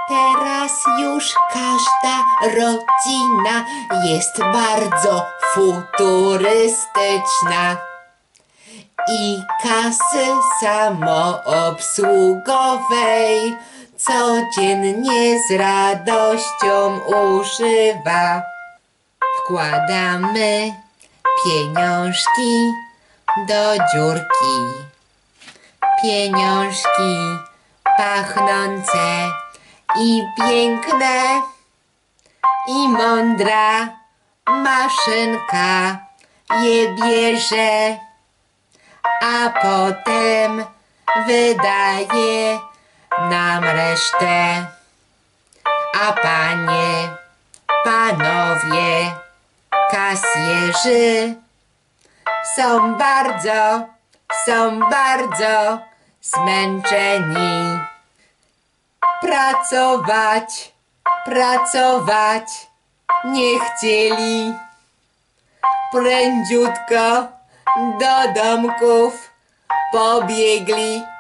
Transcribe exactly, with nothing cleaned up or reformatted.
Teraz już każda rodzina jest bardzo futurystyczna i kasy samoobsługowej codziennie z radością używa. Wkładamy pieniążki do dziurki. Pieniążki pachnące i piękne i mądra maszynka je bierze, a potem wydaje nam resztę. A panie, panowie, kasjerzy są bardzo, są bardzo zmęczeni. Pracować, pracować nie chcieli. Prędziutko do domków pobiegli.